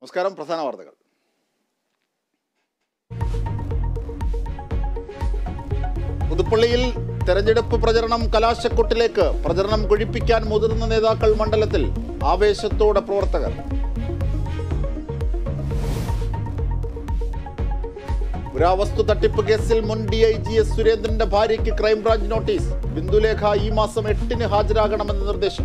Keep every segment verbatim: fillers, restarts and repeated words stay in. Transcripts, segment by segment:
നമസ്കാരം. പ്രധാന വാർത്തകൾ. പുതുപ്പള്ളിയിൽ തെരഞ്ഞെടുപ്പ് പ്രചരണം കലാശക്കൊട്ടിലേക്ക്. പ്രചരണം കൊഴിപ്പിക്കാൻ മുതിർന്ന നേതാക്കൾ മണ്ഡലത്തിൽ. ആവേശത്തോടെ പ്രവർത്തകർ. പുരാവസ്തു തട്ടിപ്പ് കേസിൽ മുൻ ഡി ഐ ജി എസ് സുരേന്ദ്രന്റെ ഭാര്യയ്ക്ക് ക്രൈംബ്രാഞ്ച് നോട്ടീസ്. ബിന്ദുലേഖ ഈ മാസം എട്ടിന് ഹാജരാകണമെന്ന നിർദ്ദേശം.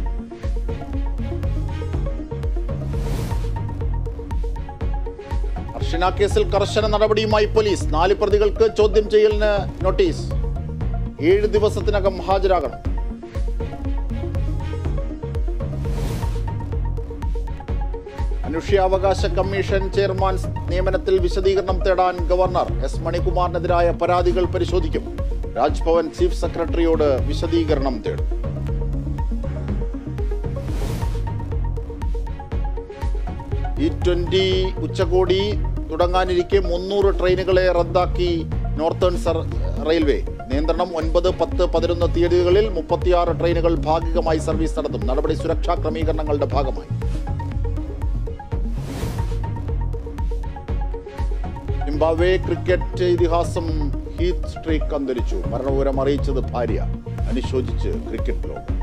അർഷിന കേസിൽ കർശന നടപടിയുമായി പോലീസ്. നാല് പ്രതികൾക്ക് ചോദ്യം ചെയ്യലിന് നോട്ടീസ്. ഏഴ് ദിവസത്തിനകം ഹാജരാകണം. മനുഷ്യാവകാശ കമ്മീഷൻ ചെയർമാൻ നിയമനത്തിൽ വിശദീകരണം തേടാൻ ഗവർണർ. എസ് മണികുമാറിനെതിരായ പരാതികൾ പരിശോധിക്കും. രാജ്ഭവൻ ചീഫ് സെക്രട്ടറിയോട് വിശദീകരണം തേടും. ഇ ട്വന്റി ഉച്ചകോടി തുടങ്ങാനിരിക്കെ മുന്നൂറ് ട്രെയിനുകളെ റദ്ദാക്കി നോർത്തേൺ റെയിൽവേ. നിയന്ത്രണം ഒൻപത് പത്ത് പതിനൊന്ന് തീയതികളിൽ മുപ്പത്തിയാറ് ട്രെയിനുകൾ ഭാഗികമായി സർവീസ് നടത്തും. നടപടി സുരക്ഷാ ക്രമീകരണങ്ങളുടെ ഭാഗമായി. സിംബാബ്വെ ക്രിക്കറ്റ് ഇതിഹാസം ഹീത്ത് സ്ട്രീക്ക് അന്തരിച്ചു. മരണവിവരം അറിയിച്ചത് ഭാര്യ. അനുശോചിച്ച് ക്രിക്കറ്റ് ലോകം.